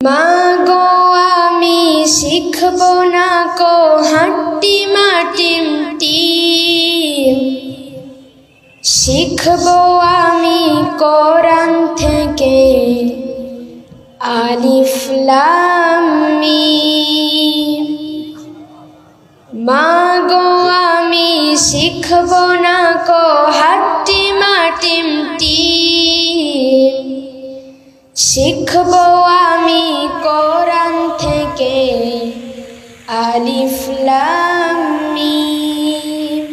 মাগো আমি শিখব না কো হাট্টি মাটিম টিম, শিখব আমি কোরআন থেকে আলিফ লাম মিম। মাগো আমি শিখব না কো হাট্টি মাটিম টিম, শিখব আমি কোরআন থেকে আলিফ লাম মিম।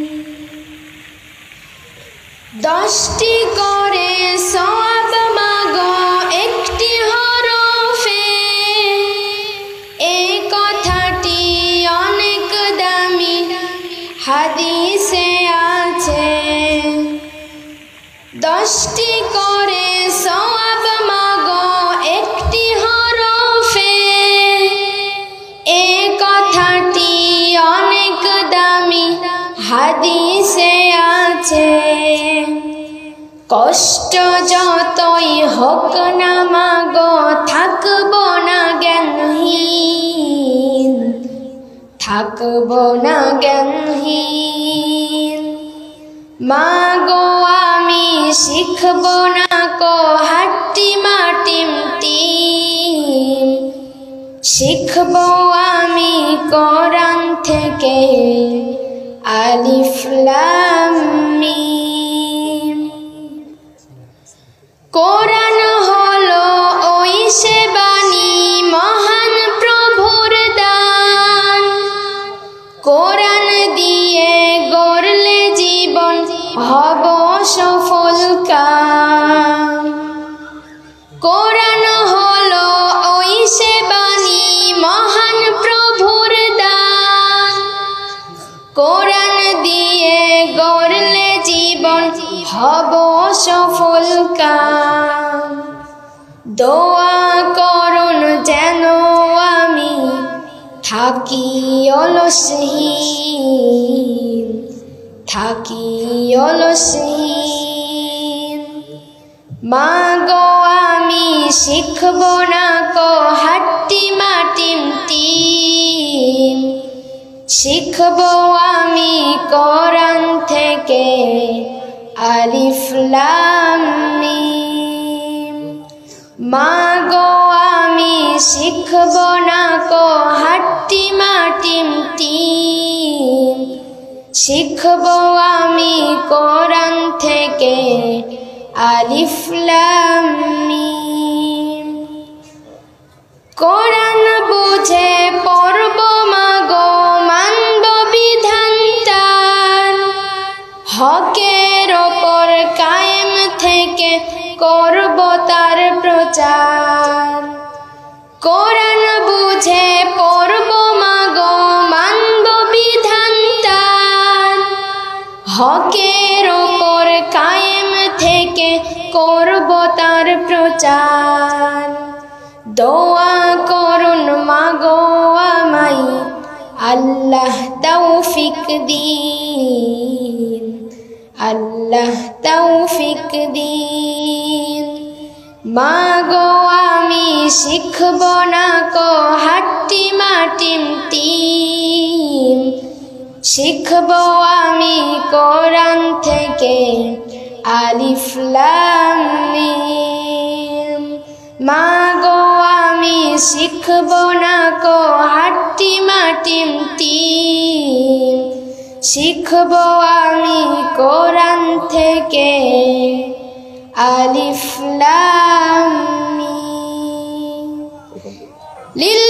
10টি করে সওয়াব মাগো একটি হরফে, এই কথাটি অনেক দামি হাদিসে আছে। 10টি করে সওয়াব মাগো একটি হরফে, এই কথাটি অনেক দামি হাদিসে আছে। কষ্ট যতই হোক না মাগো থাকব না জ্ঞানহীন, থাকব না জ্ঞানহীন। মাগো আমি শিখব না কো হাট্টি মাটিম টিম, শিখব আমি কোরআন থেকে আলিফ লাম মিম। কোরআন হলো ওই সে বাণী মহান প্রভুর দান, কোরআন দিয়ে গড়লে জীবন হব সফল কাম। কোরআন হলো ওই সে বাণী মহান প্রভুর দান, কোরআন দিয়ে গড়লে জীবন হব সফল কাম। দোয়া করুন যেন আমি থাকি অলসহীন, থাকি অলসহীন। মাগো আমি শিখব না কো হাট্টি মাটিম টিম, শিখব আমি কোরআন থেকে আলিফ লাম মিম। মাগো আমি শিখব না কো হাট্টি মাটিম টিম, শিখব আমি কোরআন থেকে আলিফ লাম মিম। কোরআন বুঝে পড়ব মাগো মানব বিধান তার, হকের ওপর কায়েম থেকে করব তার প্রচার। কোরআন বুঝে পড়ব মাগো মানব বিধান তার, হকের ওপর কায়েম থেকে করব তার প্রচার। দোয়া করুন মাগো আমায় আল্লাহ তৌফিক দিন, আল্লাহ তৌফিক দিন। মাগো আমি শিখব না কো হাট্টি মাটিম টিম, শিখব আমি কোরআন থেকে আলিফ লাম মিম। মাগো আমি শিখব না কো হাট্টি মাটিম টিম, শিখব আমি কোরআন থেকে আলিফ লাম মিম।